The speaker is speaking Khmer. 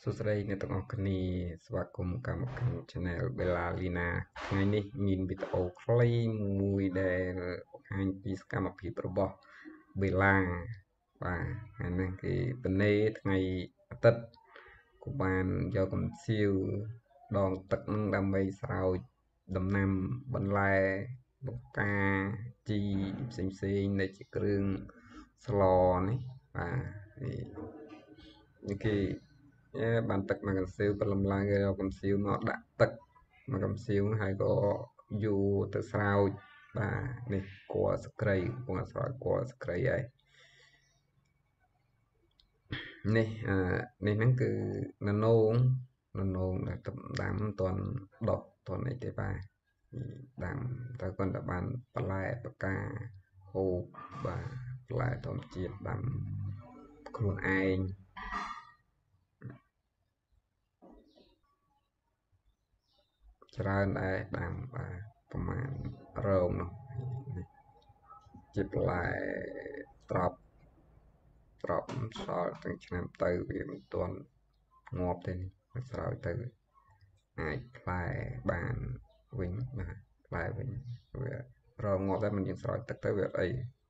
សួស្តីអ្នកទាំងអស់គ្នាស្វាគមន៍កម្មកម្ម Channel Bella Lina ថ្ងៃនេះមានវីដេអូខ្លីមួយដែលបង្ហាញពីសកម្មភាពរបស់ Bella បាទថ្ងៃនេះគេបនេថ្ងៃអាទិត្យក៏បានយកកំសៀវដងទឹកនឹងដើម្បីស្រោចដំណាំបន្លែបង្ការជីផ្សេងៗនៃជាគ្រឿងស្លនេះបាទនេះគេបានទឹកមកកំសៀវព្រលឹមឡើងគេយកកំសៀវមកដាក់ទឹកមកកំសៀវហើយក៏យូរទៅស្រោចបាទនេះគល់សក្រីកំពុងស្រោចគល់សក្រីហើយនេះហ្នឹងគឺននងដែលដាំមិនទាន់ដុះទាន់អីទេបាទដាំតែគាត់តែបានបន្លែបកាហូបបាទបន្លែធម្មជាតិដាំខ្លួនឯងច្រើនដែរដាំបាទប្រហែលរងនោះជាបន្លែត្រប់សល់ទាំងឆ្នាំទៅវាមិនទាន់ងាប់ទេនេះស្រោចទៅអាចផ្លែបានវិញបាទផ្លែវិញវារងងាប់តែមិនយើងស្រោចទឹកទៅវាអត់អី